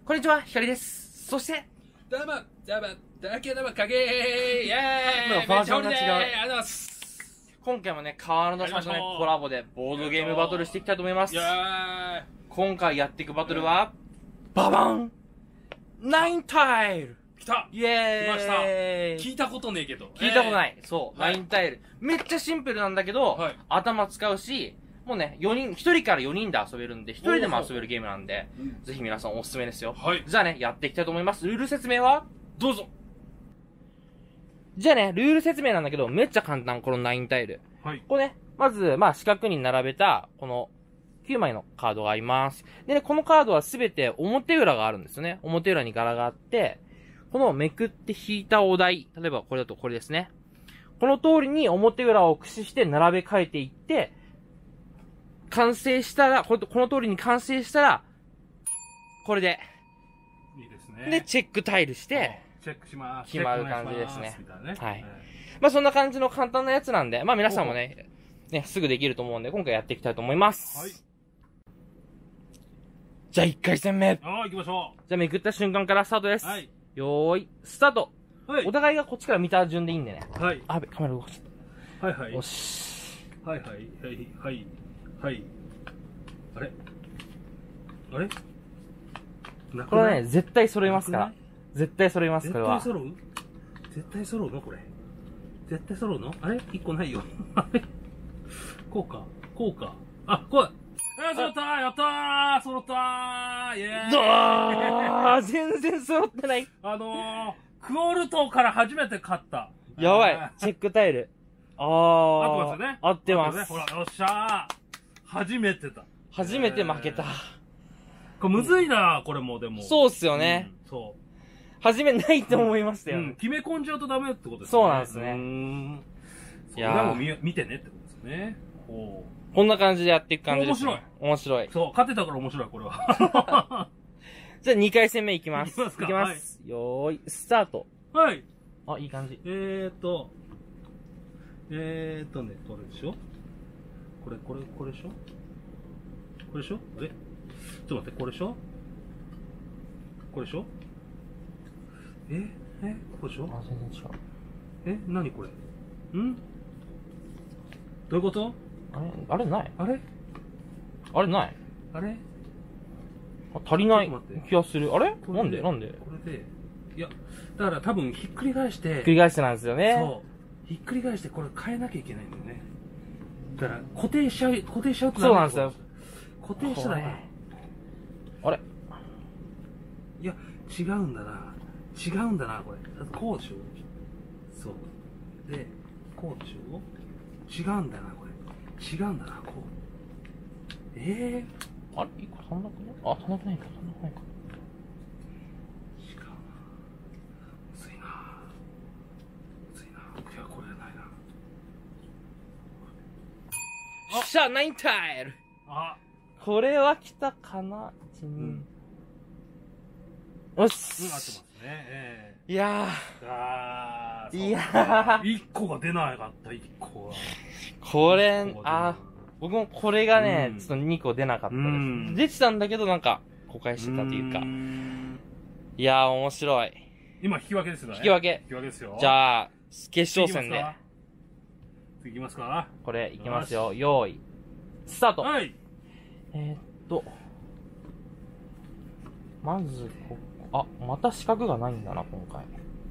こんにちは、ひかりです。そして、 どうも、だけどもかげー、イェーイ、 バージョンが違う。 ありがとうございます。 今回もね、川野田さんとね、コラボでボードゲームバトルしていきたいと思います。今回やっていくバトルは、ババンナインタイル来たイェーイ来ました聞いたことねえけど。 聞いたことない。そう、ナインタイル。めっちゃシンプルなんだけど、頭使うし、もうね、1人から4人で遊べるんで、1人でも遊べるゲームなんで、ぜひ皆さんおすすめですよ。 はい。 じゃあね、やっていきたいと思います。ルール説明はどうぞ。 じゃあね、ルール説明なんだけど、めっちゃ簡単、このナインタイル。 はい。 これね、まず、四角に並べた、この、9枚のカードがあります。でね、このカードはすべて表裏があるんですよね。表裏に柄があって、このめくって引いたお題、例えばこれだとこれですね。この通りに表裏を駆使して並べ替えていって、完成したら、この通りに完成したら、これで、 いいですね。 で、チェックタイルして、 チェックします。 決まる感じですね。はい。 まそんな感じの簡単なやつなんで、皆さんもね、すぐできると思うんで、今回やっていきたいと思います。はい。じゃあ1回戦目。 行きましょう。 じゃあめくった瞬間からスタートです。 はい。 よーい、スタート。 はい。 お互いがこっちから見た順でいいんでね。 はい。 カメラ動かして。 はいはい。 よし。 はいはい、はい、はい、はい。あれこれね、絶対揃いますから。絶対揃います、これは。 絶対揃うのこれ。絶対揃うのあれ ?1 個ないよ。あれこうか。あ、こう揃ったーやったー揃ったーイェーイ全然揃ってない。 クオルトから初めて勝った。 やばい。チェックタイル。 合ってますよね。 合ってます。 ほら、よっしゃー。初めてだ。 初めて負けた。 これむずいな、これもでも。 そうっすよね。 そう。 初めないと思いましたよ。 決め込んじゃうとダメってことですね。 そうなんですね。 いやも見てねってことですね。 こんな感じでやっていく感じです。面白い。 そう、勝てたから面白い、これは。 じゃあ2回戦目いきます。 いきます。 よーい、スタート。 はい。 あ、いい感じ。 どれでしょこれでしょこれでしょあれちょっと待って、これでしょこれでしょこれでしょあ、全然違う。 何これどういうことあれないあれないあれ足りない気がする。あれなんでこれで、いや、だから多分ひっくり返して。 ひっくり返してなんですよね。 そう。ひっくり返してこれ変えなきゃいけないんだよね。だから固定しちゃうとそうなんですよ。 固定したらあれいや、違うんだな、これ。こうでしょそう。で、こうでしょ違うんだな、これ。違うんだな、こう。 あれ一個足んなくね足んなくないか。 違うな。むずいな。いや、これじゃないな。 よっしゃ、ナインタイルこれは来たかなよし。 合ってますね。 いや 1個が出なかった、1個は。 これ、僕もこれがね、ちょっと2個出なかったです。出てたんだけど、なんか、後悔してたというか。いやー、面白い。 今、引き分けですよね。 引き分けですよ。 じゃあ、決勝戦で。 次行きますかこれ、いきますよ。用意。スタート。 はい。 まず、また四角がないんだな、今回。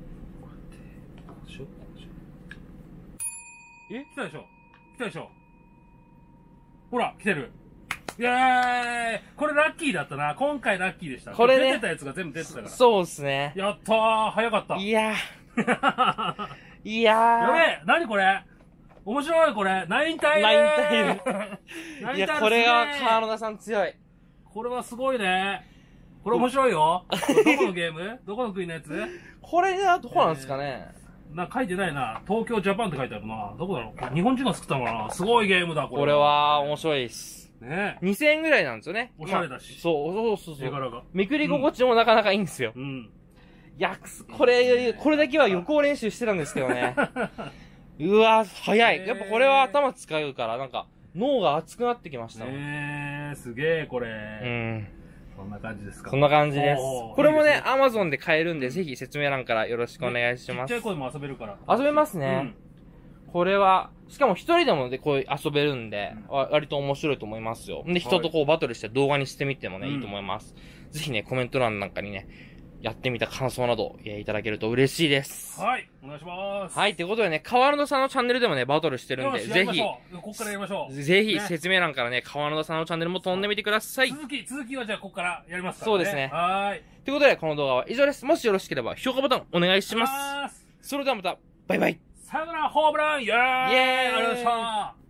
来たでしょほら、来てる。イェーイこれラッキーだったな。今回ラッキーでした。 これね。 出てたやつが全部出てたから。 そうっすね。 やったー早かった。 いやー。 やべえ何これ面白いこれナインタイルいや、これが川野田さん強い。 これはすごいね。これ面白いよ。どこのゲームどこの国のやつこれがどこなんですかね、 書いてないな。東京ジャパンって書いてあるな。どこだろうこれ日本人が作ったのかなすごいゲームだ、これ。 これは面白いです。 ね 2000円ぐらいなんですよね。 おしゃれだし。 そう。 絵柄が。 めくり心地もなかなかいいんですよ。いや、これだけは予行練習してたんですけどね。うわ、早い。やっぱこれは頭使うから、なんか、脳が熱くなってきました。 すげえ、これ。 こんな感じですか。 こんな感じです。これもね、 いいですね Amazon で買えるんで、ぜひ説明欄からよろしくお願いします。 ちっちゃい子でも遊べるから。 遊べますね。これは、しかも一人でもこう遊べるんで、割と面白いと思いますよ。で、人とこうバトルして動画にしてみてもね、いいと思います。ぜひね、コメント欄なんかにね、やってみた感想など、いただけると嬉しいです。 はい、お願いします。 はい、ということでね、川野田さんのチャンネルでもね、バトルしてるんで、ぜひ、 ここからやりましょう。 ぜひ、説明欄からね、川野田さんのチャンネルも飛んでみてください。 続きはじゃあここからやりますからね。そうですね。 はい。 ということで、この動画は以上です。もしよろしければ、評価ボタンお願いします。それではまた、バイバイ。 さよならホームランイェーイありがとうございました。